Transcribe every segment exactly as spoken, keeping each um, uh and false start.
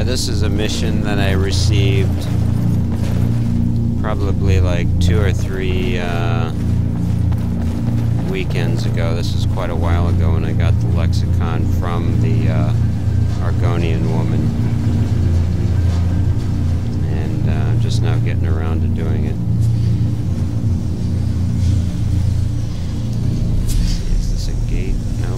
this is a mission that I received probably like two or three uh, weekends ago. This is quite a while ago when I got the lexicon from the uh, Argonian woman. And uh, I'm just now getting around to doing it. Is this a gate? Nope.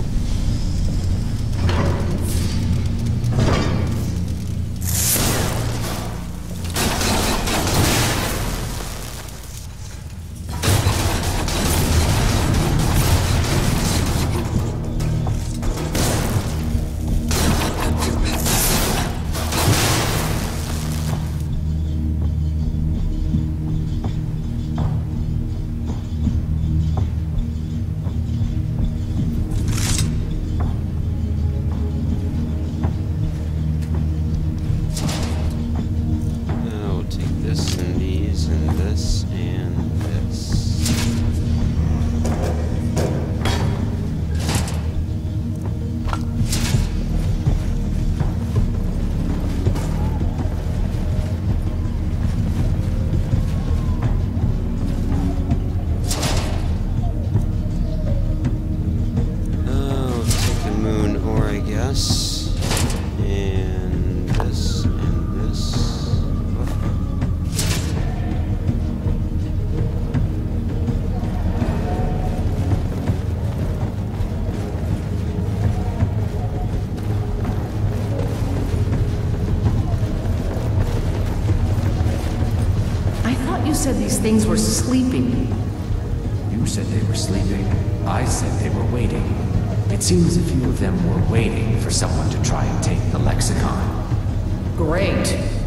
And this and this. I thought you said these things were sleeping. You said they were sleeping. I said they were waiting. It seems a few of them were waiting for someone to try and take the lexicon. Great.